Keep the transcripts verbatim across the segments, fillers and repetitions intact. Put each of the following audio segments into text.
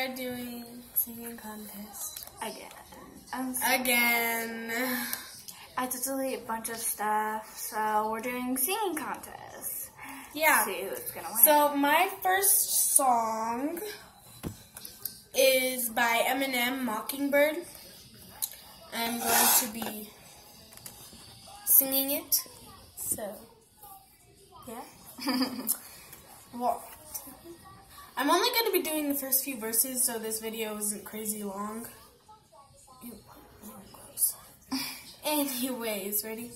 are doing singing contest. Again. I'm Again. I had to delete a bunch of stuff, so we're doing singing contest. Yeah. See who's gonna win. So my first song is by Eminem, Mockingbird. I'm going to be singing it. So, yeah. Well, I'm only going to be doing the first few verses, so this video isn't crazy long. Ew, gross. Anyways, ready?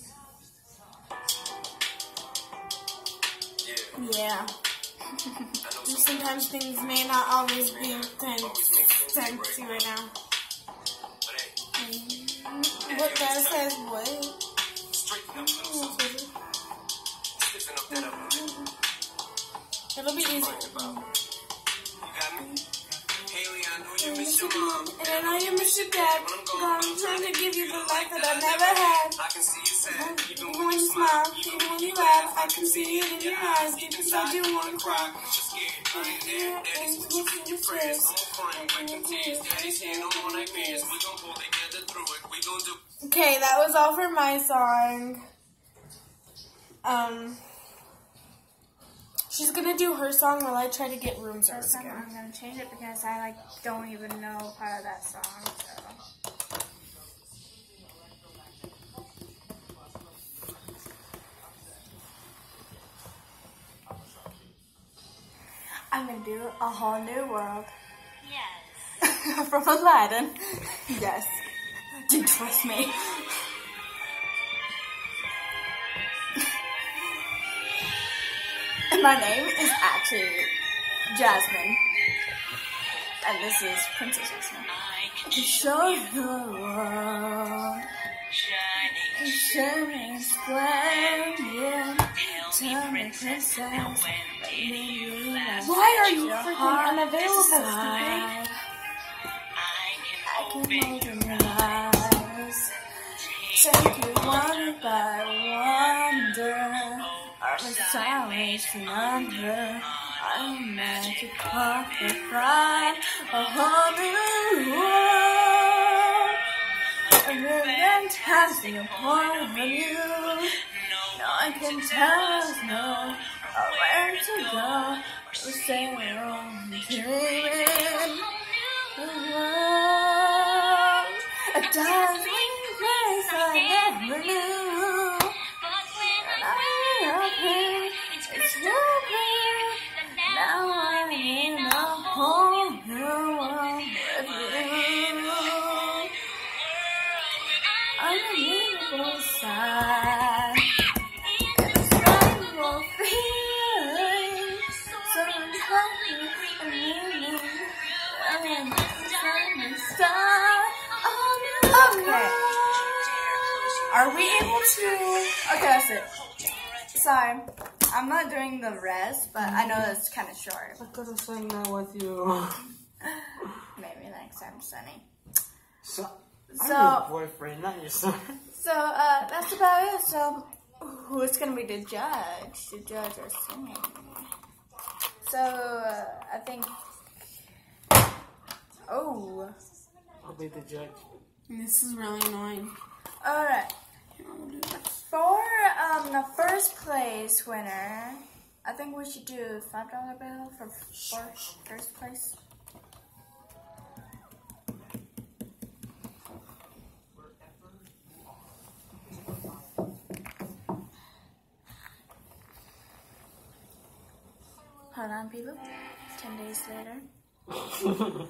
Yeah. Sometimes things may not always be fancy right now. What that says what? It'll be easy. And I know you miss your dad. I'm trying to give you the life that I never had. Even when you smile, even when you laugh, I can see it in your eyes. Deep inside you wanna cry. Okay, that was all for my song. Um, she's gonna do her song while I try to get room service This time again. I'm gonna change it because I like don't even know part of that song. So. I'm gonna do A Whole New World. Yes. From Aladdin. Yes. Do you trust me? And my name is actually Jasmine. And this is Princess Jasmine. To show the world shining splendid. Tell me, princess, why are you freaking unavailable, stupid? I can open your eyes, take you one by wonder. I'm a silence and under. I'm magic of the pride, a whole new world. A million times the point of you. No one can tell us no, or where to go. We say we're only dreaming. The world, a dazzling place I never knew. And I'm up here, it's your place. Now I'm in a whole new world with you. I'm a beautiful side. It's a wonderful feeling. So happy and meaning. I'm a shining star. Okay. Are we able to? Okay, that's it. Sorry. I'm not doing the rest, but I know it's kind of short. I could have sang that with you. Maybe next time, Sunny. So, I'm So- your boyfriend, not your son. So, uh, that's about it. So, who's gonna be the judge to judge our singing? So, uh, I think. Oh. I'll be the judge. This is really annoying. Alright. For um, the first place winner, I think we should do five dollar bill for first, first place. Hold on, people. Ten days later.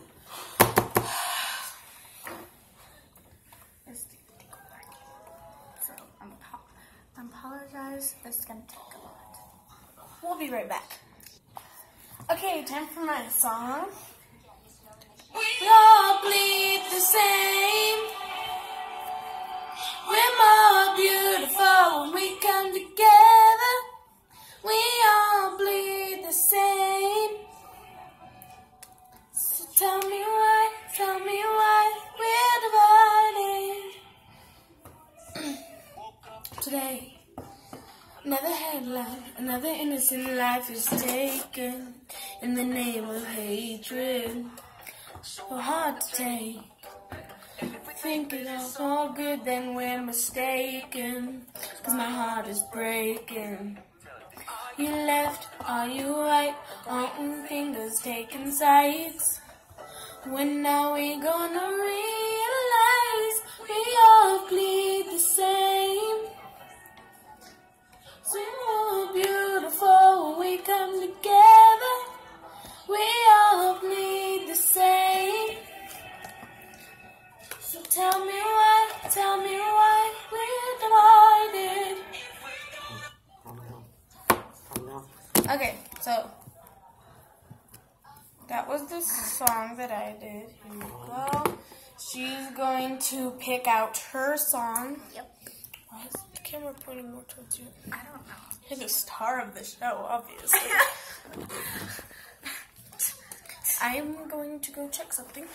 It's So I'm I apologize. It's gonna take a lot. We'll be right back. Okay, time for my song. We all bleed the same. We're more beautiful when we come together. We all bleed the same. So tell me why, tell me why we're divided. Today, another headline, another innocent life is taken in the name of hatred. so hard to take. Thinking it's all good, then we're mistaken. Cause my heart is breaking. You left, are you right? On fingers taking sides. When now we gonna realize we all bleed the same. So beautiful when we come together. We all bleed the same. So tell me why, tell me why we're divided. Okay, so that was the song that I did. Here we go. She's going to pick out her song. Yep. Why is the camera pointing more towards you? I don't know. You're the star of the show, obviously. I'm going to go check something.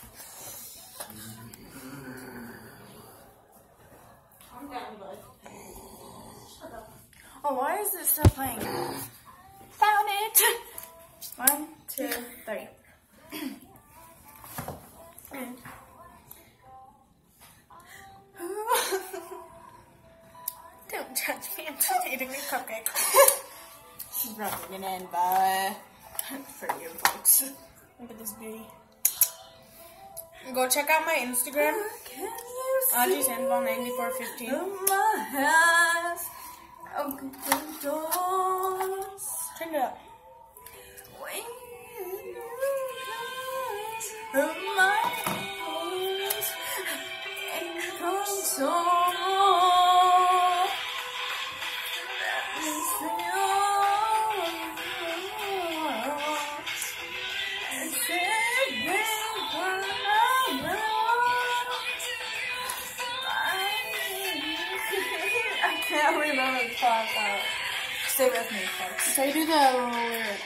Calm down, bud. Shut up. Oh, why is this still playing? Found it! One, two, three. And don't judge me, I'm just eating a cupcake. She's rubbing it in, but For you folks. Look at this beauty. Go check out my Instagram. Audrey Sandoval ninety-four fifteen. my eyes, open the doors. Turn it up. Of my eyes, and console. Let me see yours, and save me from the I can't remember the song. Stay with me, folks. So I do the lyrics.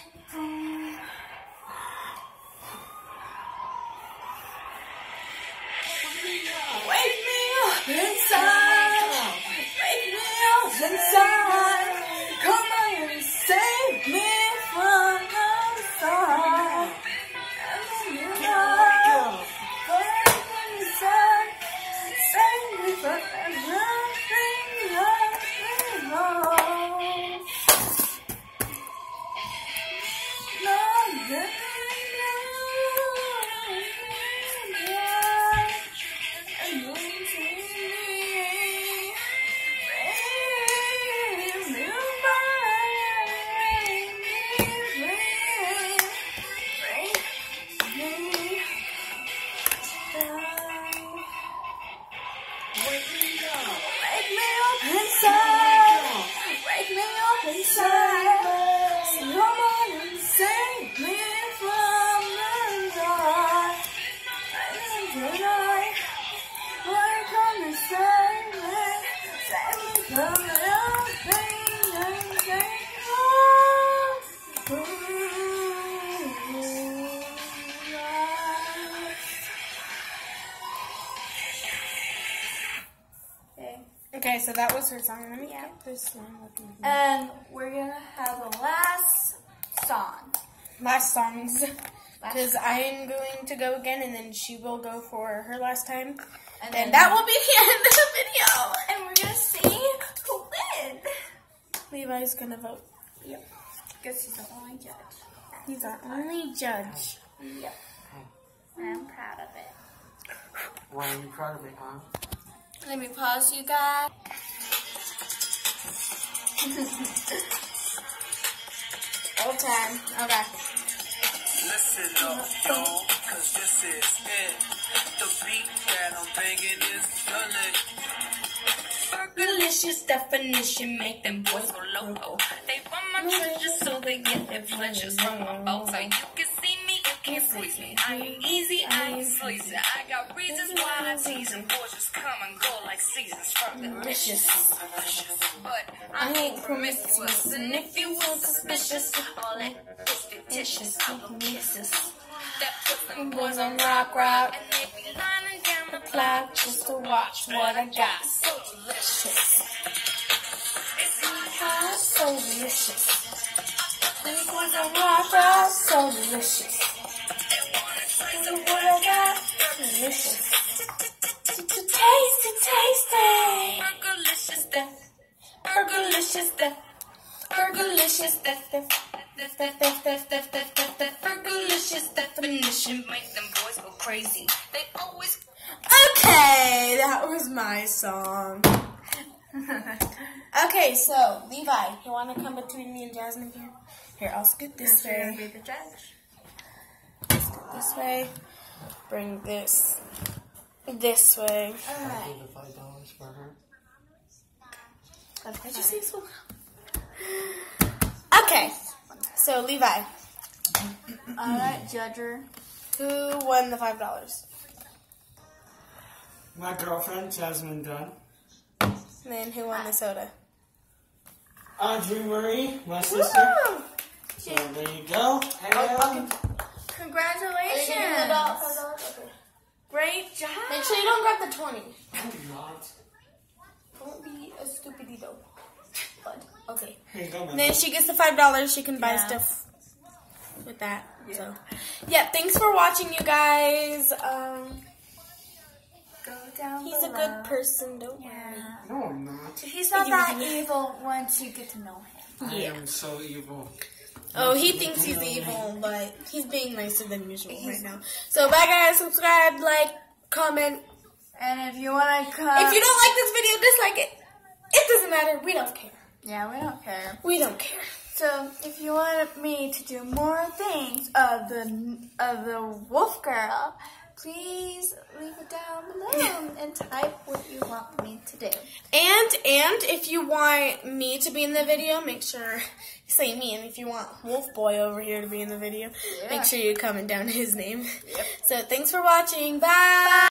Wake me up inside. Wake me up inside. Come on and save me from the side. And then you know, wake me inside. Save me from everything I know. No, no, no. Okay, so that was her song. Let me get this one with me. And we're gonna have the last song. Last songs. Because I am going to go again, and then she will go for her last time. And, and that will be the end of the video. And we're gonna see who wins. Levi's gonna vote. Yep. Because he's the only judge. He's our only judge. Yep. And I'm proud of it. Why are you proud of it, huh? Let me pause, you guys. Old time. Okay. Listen up, y'all, cause this is it. The beat that I'm banging is solid. Fergalicious definition make them boys go loco. They want my treasures so they get their pleasures from my boss. So you can see me, you can't squeeze me. I ain't easy, I ain't sleazy. I got reasons why I tease them. Boys just come and go like seasons. Fergalicious. But I ain't promiscuous. And if you were suspicious, all that is fictitious. Couple kisses. That puts them boys on rock, rock. And they be lining down the clock just to watch what I got. So delicious. It's hot, so delicious. These boys on rock, rock, so delicious. delicious. Tasty, tasty. Burgalicious stuff. Burgalicious stuff. Burgalicious stuff. Burgalicious definition make them boys go crazy. They always. Okay, that was my song. Okay, so Levi, you want to come between me and Jasmine here? Here, I'll scoot this way. Be the judge. Scoot this way. Bring this this way. I'll give the five dollars for her. Why'd you say so loud? Okay, so Levi, Alright, judger. who won the five dollars? My girlfriend, Jasmine Dunn. And then who won the soda? Audrey Marie, my sister. Woo! So there you go. And Congratulations. Okay. Great job. Make sure you don't grab the twenty. I'm not. Don't be a stupidito. But, okay. Here you go, man. And then she gets the five dollars. She can buy Yeah. stuff with that. So, yeah. Thanks for watching, you guys. Um, Go down he's a below. good person. Don't worry. Yeah. No, I'm not. He's not that evil once you get to know him. I Yeah. am so evil. Oh, he thinks he's evil, but he's being nicer than usual right now. So, bye, guys. Subscribe, like, comment. And if you want to come... If you don't like this video, dislike it. It doesn't matter. We don't care. Yeah, we don't care. We don't care. So, if you want me to do more things of the of the Wolf Girl, please leave it down below and type what you want me to do. And and if you want me to be in the video, make sure you say me. And if you want Wolf Boy over here to be in the video, Yeah. make sure you comment down his name. Yep. So thanks for watching. Bye.